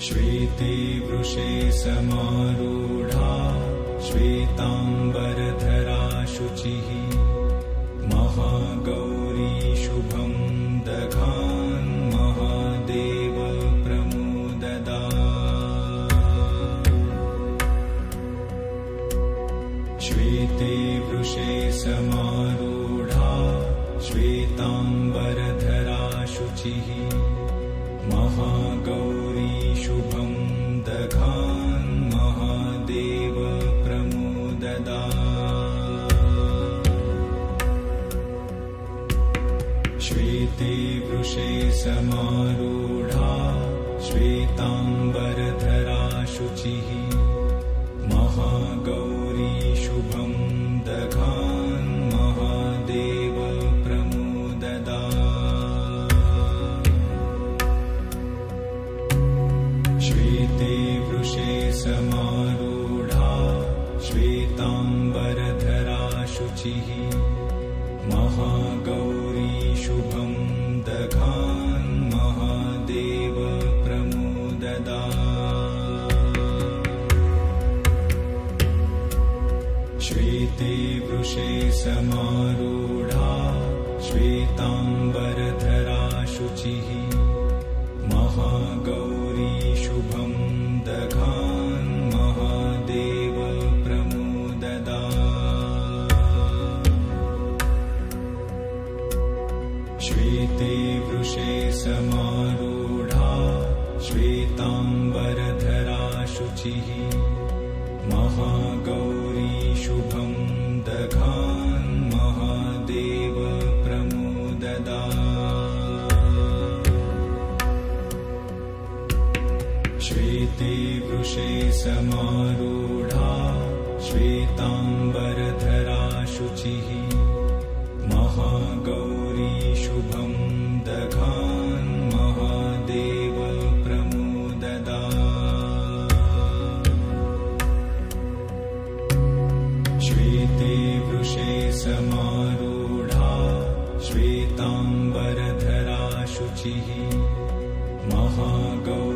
श्वेते वृषे समारूढा श्वेताम्बरधरा शुचिः महागौरी शुभं दधान् महादेव प्रमुददात्। श्वेते वृषे समारूढा श्वेताम्बरधरा शुचिः महागौरी शुभं दधान् महादेव प्रमुददात्। श्वेते वृषे समारूढा श्वेताम्बरधरा शुचिः महागौरी शुभं दधान् महादेव प्रमुददात्। श्वेते वृषे समारूढा श्वेताम्बरधरा शुचिः महागौरी शुभं दधान् महादेव प्रमुददात्। श्वेते वृषे समारूढा श्वेताम्बरधरा शुचिः महागौरी शुभं दधान् महादेव प्रमुददात्। श्वेते वृषे समारूढा श्वेताम्बरधरा शुचिः महागौरी शुभं दधान् महादेव प्रमुददात्। श्वेते वृषे समारूढा श्वेताम्बरधरा शुचिः महागौरी शुभं दधान् महादेव प्रमुददात्। श्वेते वृषे समारूढा श्वेताम्बरधरा शुचिः महागौरी